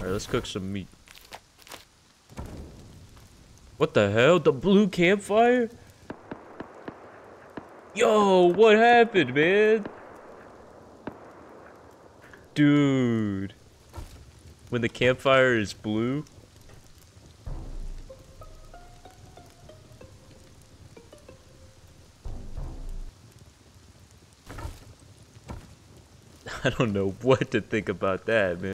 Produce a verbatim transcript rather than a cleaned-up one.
Alright, let's cook some meat. What the hell? The blue campfire? Yo, what happened, man? Dude. When the campfire is blue? I don't know what to think about that, man.